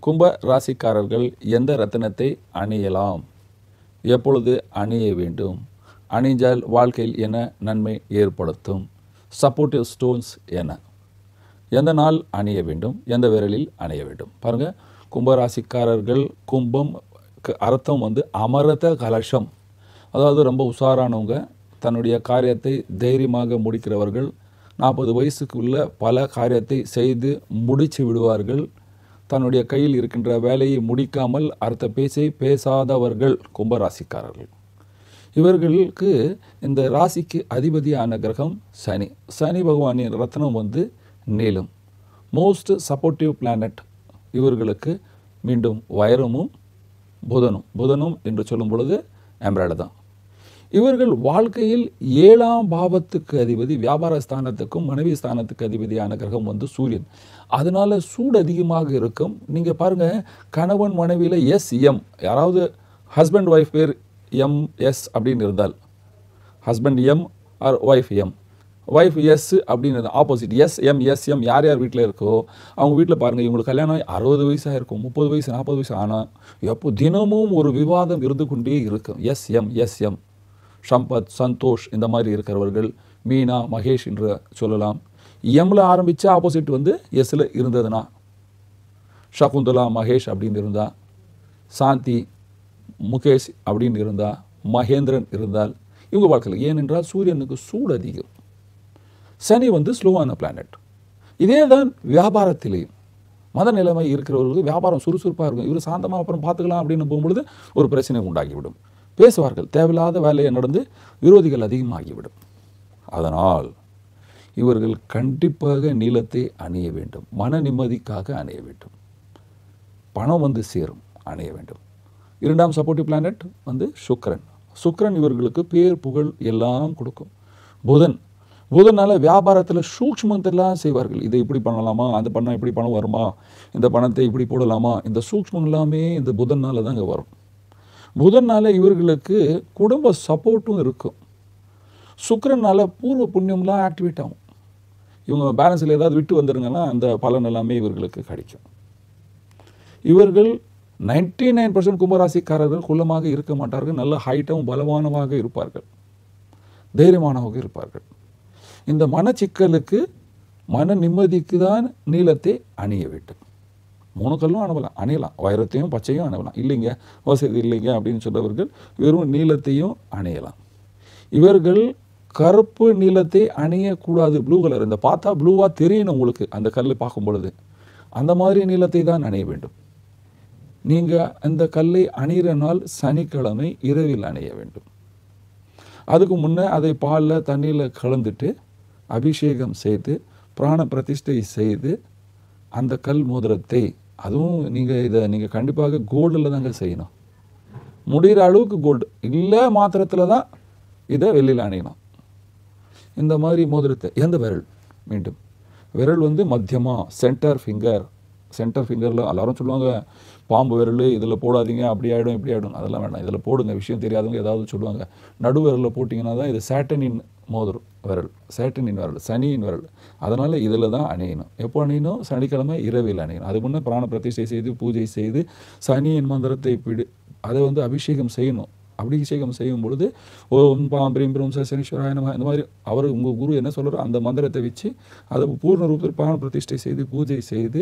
கும்ப ராசிக்காரர்கள் எந்த ரத்தினத்தை அணியலாம், எப்பொழுது அணிய வேண்டும், அணிஞ்சால் வாழ்க்கையில் என்ன நன்மை ஏற்படுத்தும், சப்போர்ட்டிவ் ஸ்டோன்ஸ் என்ன, எந்த நாள் அணிய வேண்டும், எந்த விரலில் அணிய வேண்டும். பாருங்கள், கும்பராசிக்காரர்கள் கும்பம் அர்த்தம் அமரத கலசம். அதாவது ரொம்ப உஷாரானவங்க, தன்னுடைய காரியத்தை தைரியமாக முடிக்கிறவர்கள், 40 வயசுக்குள்ள பல காரியத்தை செய்து முடித்து விடுவார்கள். தன்னுடைய கையில் இருக்கின்ற வேலையை முடிக்காமல் அடுத்த பேச்சை பேசாதவர்கள் கும்பராசிக்காரர்கள். இவர்களுக்கு இந்த ராசிக்கு அதிபதியான கிரகம் சனி. சனி பகவானின் ரத்னம் நீலம். மோஸ்ட் சப்போர்ட்டிவ் பிளானட் இவர்களுக்கு மீண்டும் வைரமும் புதனும் என்று சொல்லும் பொழுது எம்ராய்டு தான். இவர்கள் வாழ்க்கையில் 7ஆம் பாவத்துக்கு அதிபதி, வியாபார ஸ்தானத்துக்கும் மனைவி ஸ்தானத்துக்கு அதிபதியான கிரகம் சூரியன். அதனால சூடு அதிகமாக இருக்கும். நீங்கள் பாருங்கள், கணவன் மனைவியில் எம், யாராவது ஹஸ்பண்ட் ஒய்ஃப் பேர் எஸ் அப்படின்னு இருந்தால், husband M R wife M, wife S அப்படின்னு ஆப்போசிட் எம் யார் யார் வீட்டில் இருக்கோ அவங்க வீட்டில் பாருங்கள், இவங்களுக்கு கல்யாணம் 60 வயசாக இருக்கும், 30 வயசு 40 வயசு. ஆனால் எப்போ தினமும் ஒரு விவாதம் இருந்து கொண்டே இருக்கும். எம் சம்பத், சந்தோஷ் இந்த மாதிரி இருக்கிறவர்கள், மீனா, மகேஷ் என்று சொல்லலாம். எம்மில் ஆரம்பித்தா ஆப்போசிட் எஸ்ஸில் இருந்ததுன்னா, சகுந்தலா மகேஷ் அப்படின்னு இருந்தால், சாந்தி முகேஷ் அப்படின்னு இருந்தால், மகேந்திரன் இருந்தால் இவங்க வாழ்க்கையில். ஏனென்றால் சூரியனுக்கு சூடு அதிகம். சனி ஸ்லோவான பிளானட். இதே தான் வியாபாரத்திலேயும் மத நிலைமை இருக்கிறவர்களுக்கு வியாபாரம் சுறுசுறுப்பாக இருக்கும். இவர் சாந்தமாக அப்புறம் பார்த்துக்கலாம் அப்படின்னு போகும்பொழுது ஒரு பிரச்சனை உண்டாகிவிடும். பேசுவார்கள், தேவையில்லாத வேலையை நடந்து விரோதிகள் அதிகமாகிவிடும். அதனால் இவர்கள் கண்டிப்பாக நீலத்தை அணிய வேண்டும். மன நிம்மதிக்காக அணிய வேண்டும். பணம் சேரும், அணிய வேண்டும். 2ஆம் சப்போர்ட்டிவ் பிளானட் சுக்கிரன் இவர்களுக்கு பேர் புகழ் எல்லாம் கொடுக்கும். புதனால் வியாபாரத்தில் சூக்ஷ்மத்தெல்லாம் செய்வார்கள். இதை இப்படி பண்ணலாமா, அந்த பண்ணால் இப்படி பணம் வருமா, இந்த பணத்தை இப்படி போடலாமா, இந்த சூக்ஷ்மம் எல்லாமே இந்த புதனால் தாங்க வரும். புதனால் இவர்களுக்கு குடும்ப சப்போர்ட்டும் இருக்கும். சுக்கிரனால் பூர்வ புண்ணியம்லாம் ஆக்டிவேட் ஆகும். இவங்க பேலன்ஸில் ஏதாவது விட்டு வந்துருங்கன்னா அந்த பலன் எல்லாமே இவர்களுக்கு கிடைக்கும். இவர்கள் 99% கும்பராசிக்காரர்கள் குள்ளமாக இருக்க மாட்டார்கள். நல்ல ஹைட்டாகவும் பலவானமாக இருப்பார்கள், தைரியமானவங்க இருப்பார்கள். இந்த மனச்சிக்கலுக்கு மன நிம்மதிக்கு தான் நீலத்தை அணிய வேண்டும். 3 கல்லும் அணியலாம், வைரத்தையும் பச்சையும் அணியலாம். இல்லைங்க வசதி இல்லைங்க அப்படின்னு சொல்றவர்கள் வெறும் நீலத்தையும் அணியலாம். இவர்கள் கருப்பு நீலத்தை அணியக்கூடாது. ப்ளூ கலர், இந்த பார்த்தா ப்ளூவாக தெரியணும் உங்களுக்கு அந்த கல்லை பார்க்கும் பொழுது, அந்த மாதிரி நீலத்தை தான் அணிய வேண்டும். நீங்கள் அந்த கல்லை அணிகிற நாள் சனிக்கிழமை இரவில் அணிய வேண்டும். அதுக்கு முன்னே அதை பாலில் தண்ணியில் கலந்துட்டு அபிஷேகம் செய்து பிராண பிரதிஷ்டை செய்து அந்த கல் மோதிரத்தை, அதுவும் நீங்கள் கண்டிப்பாக கோல்டில் தாங்க செய்யணும். முடிகிற அளவுக்கு கோல்டு இல்லை மாத்திரத்தில் தான் இதை வெளியில் அணியணும். இந்த மாதிரி மோதிரத்தை எந்த விரல், மீண்டும் விரல் மத்தியமாக சென்டர் ஃபிங்கரில் எல்லாரும் சொல்லுவாங்க பாம்பு விரல் இதில் போடாதீங்க, அப்படி ஆகிடும் இப்படி ஆகிடும், அதெல்லாம் வேண்டாம், இதில் போடுங்க. விஷயம் தெரியாதவங்க ஏதாவது சொல்லுவாங்க. நடு விரலில் போட்டிங்கன்னா தான் இது சேட்டனின் மோதிரம் விரல், சேட்டனின் விரல், சனியின் விரல். அதனால் இதில் தான் அணியணும். எப்போ அணியணும்? சனிக்கிழமை இரவில் அணியணும். அது முன்னே பிராண பிரதிஷ்டை செய்து பூஜை செய்து சனியின் மந்திரத்தை அதை அபிஷேகம் செய்யணும். அபிஷேகம் செய்யும் பொழுது ஓம் பாம் பிரீம் பிரீம் சனீஸ்வராய நமஹ இந்த மாதிரி அவர் உங்கள் குரு என்ன சொல்கிறாரோ அந்த மந்திரத்தை வச்சு அதை பூர்ண ரூபத்தில் பிராண பிரதிஷ்டை செய்து பூஜை செய்து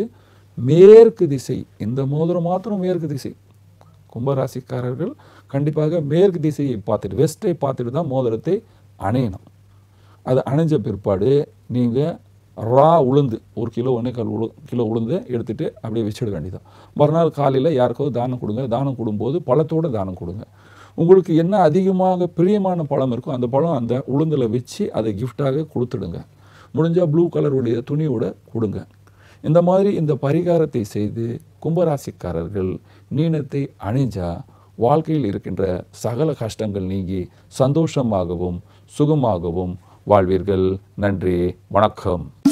மேற்கு திசை, இந்த மோதிரம் மாத்திரம் மேற்கு திசை. கும்பராசிக்காரர்கள் கண்டிப்பாக மேற்கு திசையை பார்த்துட்டு, வெஸ்ட்டை பார்த்துட்டு தான் மோதிரத்தை அணையணும். அது அணைஞ்ச பிற்பாடு நீங்கள் உளுந்து 1 கிலோ 1.25 கிலோ உளுந்து எடுத்துகிட்டு அப்படியே வச்சிட வேண்டியதான். மறுநாள் காலையில் யாருக்கோ தானம் கொடுங்க. தானம் கொடுக்கும்போது பழத்தோடு தானம் கொடுங்க. உங்களுக்கு என்ன அதிகமாக பிரியமான பழம் இருக்கோ அந்த பழம் அந்த உளுந்தில் வச்சு அதை கிஃப்டாக கொடுத்துடுங்க. முடிஞ்சால் ப்ளூ கலருடைய துணியோட கொடுங்க. இந்த மாதிரி இந்த பரிகாரத்தை செய்து கும்பராசிக்காரர்கள் நீலத்தை அணிஞ்சா வாழ்க்கையில் இருக்கின்ற சகல கஷ்டங்கள் நீங்கி சந்தோஷமாகவும் சுகமாகவும் வாழ்வீர்கள். நன்றி, வணக்கம்.